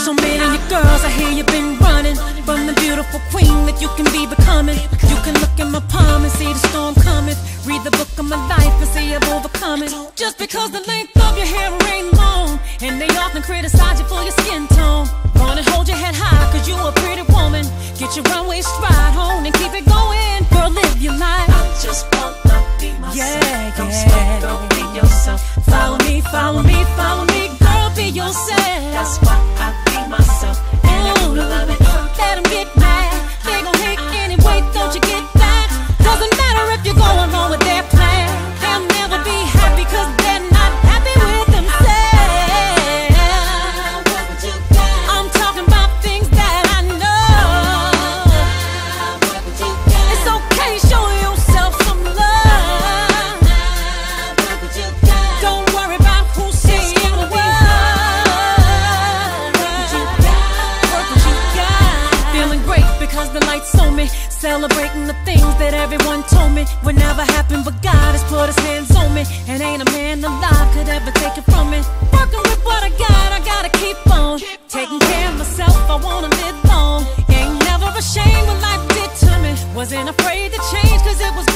So many of you girls, I hear you've been running from the beautiful queen that you can be becoming. You can look in my palm and see the storm coming. Read the book of my life and see I've overcome it. Just because the length of your hair ain't long, and they often criticize you for your skin tone. Wanna hold your head high cause you a pretty woman. Get your runway stride on and keep it going. Girl, live your life. I just wanna be myself. Yeah, Don't sweat, girl, be yourself. Follow me, follow me, follow me. Girl, be yourself. That's why I be myself. And if you love it, let them get mad. They gon' hate anyway, don't you get that? Doesn't matter if you're going along with their plan. They'll never be happy cause they're not happy with themselves. what would you got? I'm talking about things that I know. What would you got? It's okay, show yourself some love. What would you got? Don't worry about who's saying the word. What would you got? Feeling great because the lights on me. Celebrating the things that everyone told me would never happen, but God has put his hands on me, and ain't a man alive could ever take it from me. Working with what I gotta keep on. Taking care of myself, I wanna live long. Ain't never ashamed what life did to me. Wasn't afraid to change cause it was